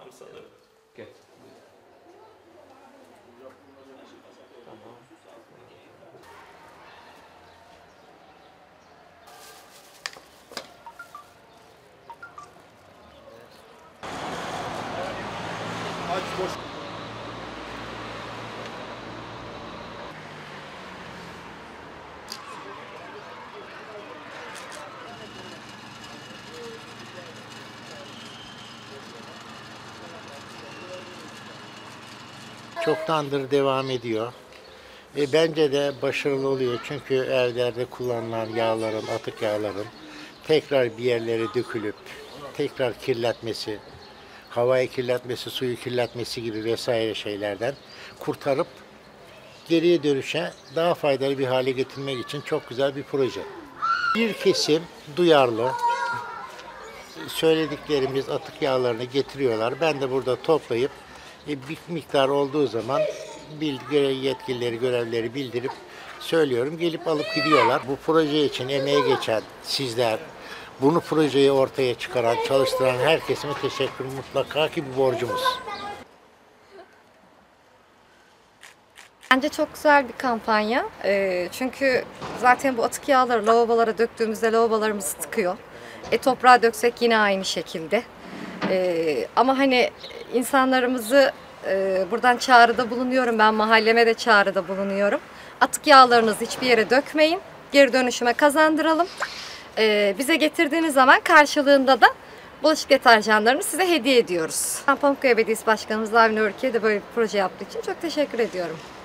var sanırım. Gel. Tamam. Aç boş. Çoktandır devam ediyor. Bence de başarılı oluyor çünkü evlerde kullanılan yağların, atık yağların tekrar bir yerlere dökülüp tekrar kirletmesi, havayı kirletmesi, suyu kirletmesi gibi vesaire şeylerden kurtarıp geriye dönüşe daha faydalı bir hale getirmek için çok güzel bir proje. Bir kesim duyarlı, söylediklerimiz atık yağlarını getiriyorlar. Ben de burada toplayıp bir miktar olduğu zaman yetkilileri, görevlileri bildirip söylüyorum. Gelip alıp gidiyorlar. Bu proje için emeğe geçen sizler, bunu projeyi ortaya çıkaran, çalıştıran herkesime teşekkür mutlaka ki bir borcumuz. Bence çok güzel bir kampanya. Çünkü zaten bu atık yağları lavabolara döktüğümüzde lavabolarımız tıkıyor. Toprağa döksek yine aynı şekilde. Ama hani insanlarımızı buradan çağrıda bulunuyorum. Ben mahalleme de çağrıda bulunuyorum. Atık yağlarınızı hiçbir yere dökmeyin. Geri dönüşüme kazandıralım. Bize getirdiğiniz zaman karşılığında da bulaşık deterjanlarını size hediye ediyoruz. Pamukkale Belediyesi Başkanımız Avni Örki'ye de böyle bir proje yaptığı için çok teşekkür ediyorum.